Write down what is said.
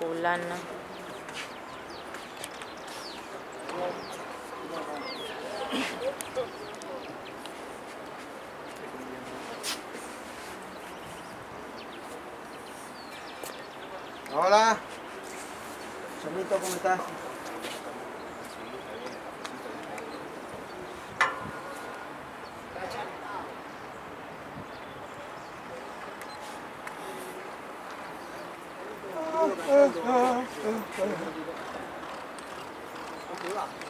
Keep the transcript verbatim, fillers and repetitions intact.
poblana. Hola. Chomito, ¿cómo estás? Ah, ah, ah, ah, ah.